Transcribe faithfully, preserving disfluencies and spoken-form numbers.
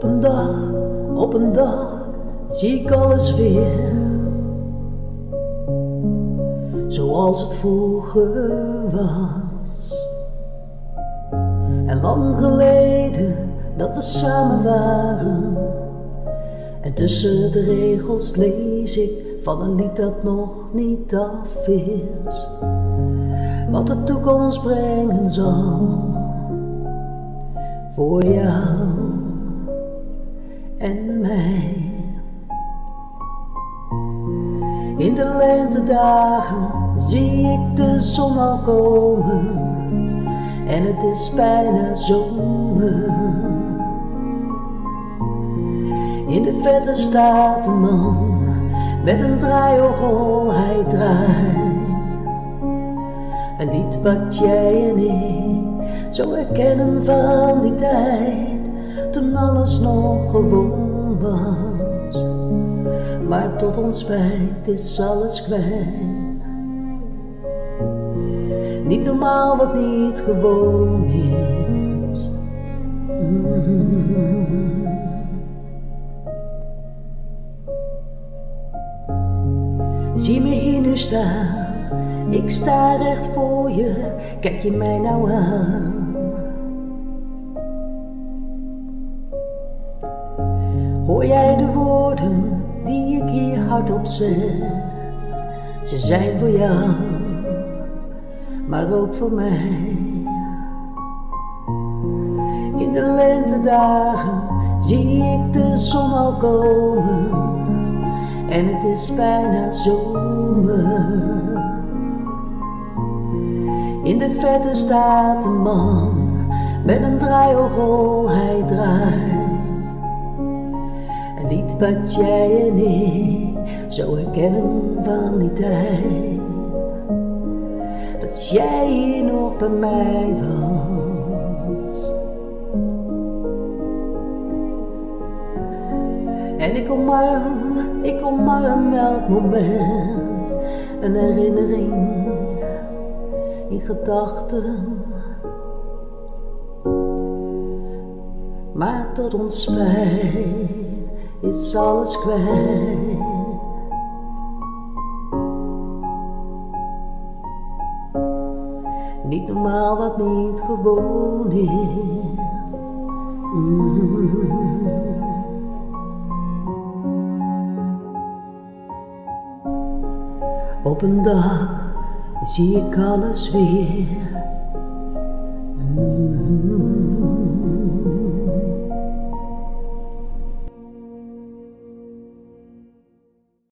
Op een dag, op een dag zie ik alles weer, zoals het vroeger was. En lang geleden dat we samen waren, en tussen de regels lees ik van een lied dat nog niet af is, wat de toekomst brengen zal voor jou en mij. In de lente dagen zie ik de zon al komen, en het is bijna zomer. In de verte staat een man met een draaiorgel, hij draait. Een lied wat jij en ik zo herkennen van die tijd, toen alles nog gewoon was. Maar tot ons spijt is alles kwijt. Niet normaal wat niet gewoon is. Mm-hmm. Zie me hier nu staan, ik sta recht voor je, kijk je mij nou aan. Hoor jij de woorden die ik hier hardop zeg? Ze zijn voor jou, maar ook voor mij. In de lentedagen zie ik de zon al komen, en het is bijna zomer. In de verte staat een man met een draaiorgel, hij draait. Een lied wat jij en ik zo herkennen van die tijd, dat jij hier nog bij mij was. En ik omarm, ik omarm elk moment, een herinnering in gedachten. Maar tot ons spijt is alles kwijt. Niet normaal wat niet gewoon is. Mm-hmm. Op een dag zie ik alles weer. Mm-hmm.